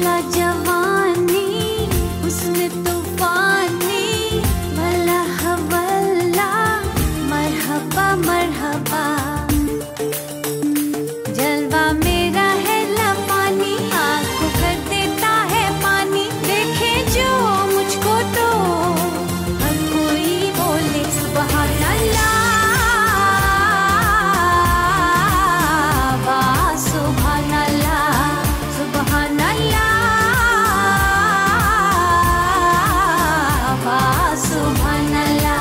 भला जवानी उसमें तूफानी, भला हवल्ला मरहबा मरहबा। जलवा मेरा है लपानी, आँख को कर देता है पानी। देखे जो मुझको तो हर कोई बोले सुभान अल्लाह, वाह सुभान अल्लाह, सुभान अल्लाह, वाह सुभान अल्लाह।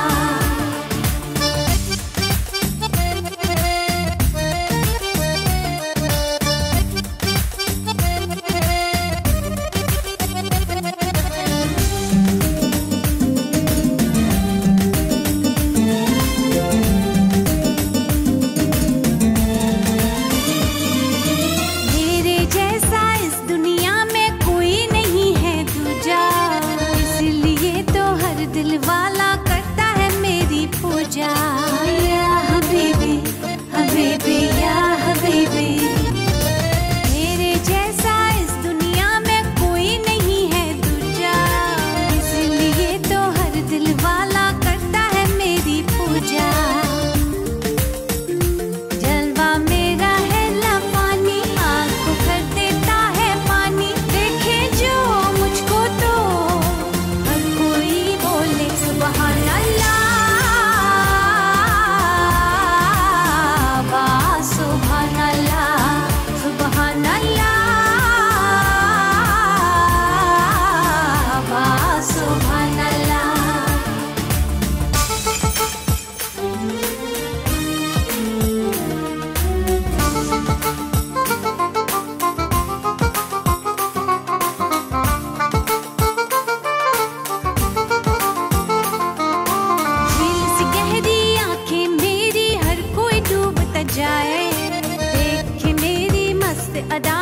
मेरे जैसा इस दुनिया में कोई नहीं है दूजा, इसलिए तो हर दिल वाला करता है मेरी पूजा। या हबीबी हबीबी या हबीबी, मेरे जैसा इस दुनिया में कोई नहीं है दूजा, इसलिए तो हर दिल वाला करता है मेरी पूजा। जलवा मेरा है लपानी, आँख को कर देता है पानी। देखे जो मुझको तो हर कोई बोले सुभान अल्लाह, वाह सुभान अल्लाह, सुभान अल्लाह, वाह सुभान अल्लाह। दिल से गहरी आंखें मेरी हर कोई डूबता जाए, देखे मेरी मस्त अदा